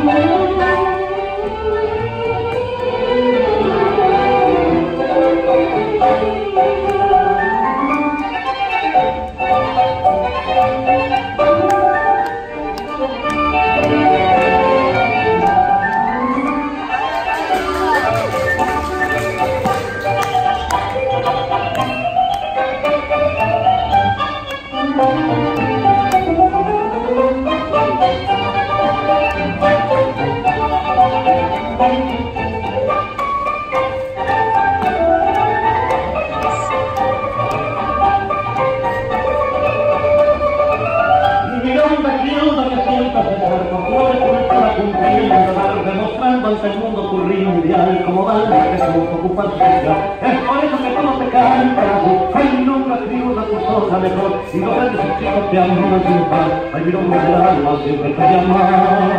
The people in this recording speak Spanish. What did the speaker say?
Ante el mundo tu ritmo ideal como banda que somos ocupas ella. Es por eso que todos te cantan. Ay, nunca te digo una cosa mejor. Y los grandes chicos te aman sin par. Ay, mi nombre del alma siempre te llama.